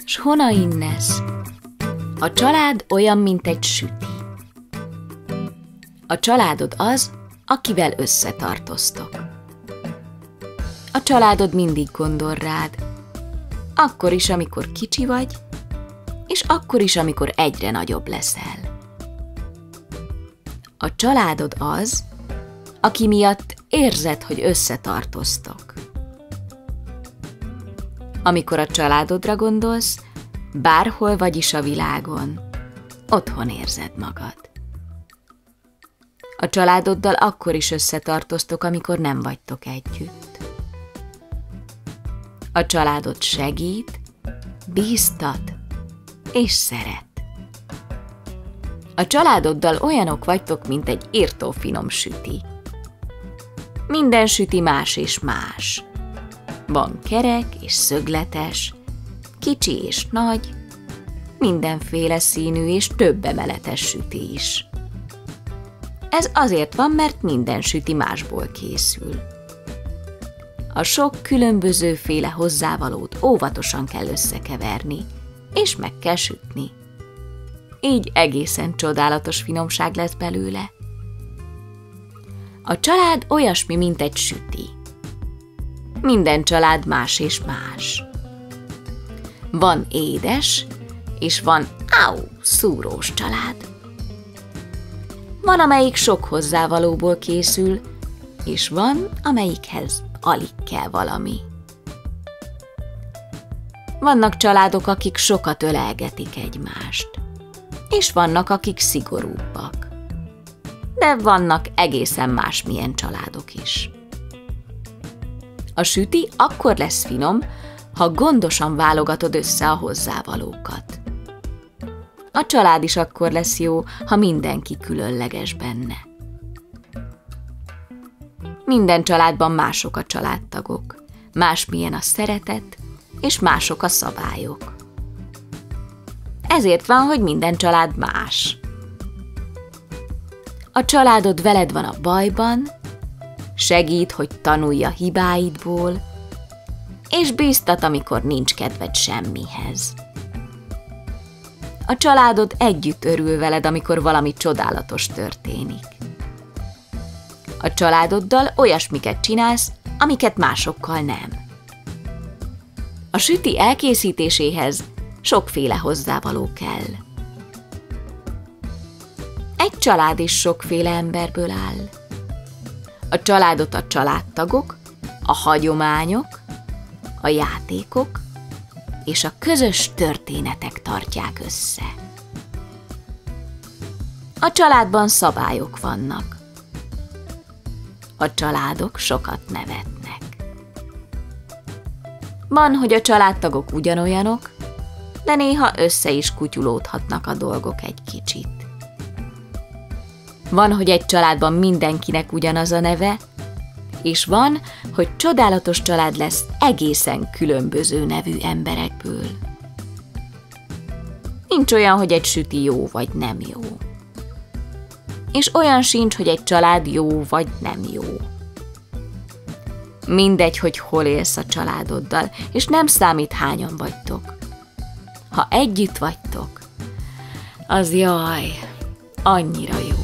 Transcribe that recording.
S hona innesz? A család olyan, mint egy süti. A családod az, akivel összetartoztok. A családod mindig gondol rád, akkor is, amikor kicsi vagy, és akkor is, amikor egyre nagyobb leszel. A családod az, aki miatt érzed, hogy összetartoztok. Amikor a családodra gondolsz, bárhol vagy is a világon, otthon érzed magad. A családoddal akkor is összetartoztok, amikor nem vagytok együtt. A családod segít, bíztat és szeret. A családoddal olyanok vagytok, mint egy írtó finom süti. Minden süti más és más. Van kerek és szögletes, kicsi és nagy, mindenféle színű és több emeletes süti is. Ez azért van, mert minden süti másból készül. A sok különbözőféle hozzávalót óvatosan kell összekeverni, és meg kell sütni. Így egészen csodálatos finomság lesz belőle. A család olyasmi, mint egy süti. Minden család más és más. Van édes, és van szúrós család. Van, amelyik sok hozzávalóból készül, és van, amelyikhez alig kell valami. Vannak családok, akik sokat ölelgetik egymást, és vannak, akik szigorúbbak. De vannak egészen másmilyen családok is. A süti akkor lesz finom, ha gondosan válogatod össze a hozzávalókat. A család is akkor lesz jó, ha mindenki különleges benne. Minden családban mások a családtagok, másmilyen a szeretet, és mások a szabályok. Ezért van, hogy minden család más. A családod veled van a bajban, segít, hogy tanulj a hibáidból, és bíztat, amikor nincs kedved semmihez. A családod együtt örül veled, amikor valami csodálatos történik. A családoddal olyasmiket csinálsz, amiket másokkal nem. A süti elkészítéséhez sokféle hozzávaló kell. Egy család is sokféle emberből áll. A családot a családtagok, a hagyományok, a játékok és a közös történetek tartják össze. A családban szabályok vannak. A családok sokat nevetnek. Van, hogy a családtagok ugyanolyanok, de néha össze is kutyulódhatnak a dolgok egy kicsit. Van, hogy egy családban mindenkinek ugyanaz a neve, és van, hogy csodálatos család lesz egészen különböző nevű emberekből. Nincs olyan, hogy egy süti jó vagy nem jó. És olyan sincs, hogy egy család jó vagy nem jó. Mindegy, hogy hol élsz a családoddal, és nem számít, hányan vagytok. Ha együtt vagytok, az jaj, annyira jó.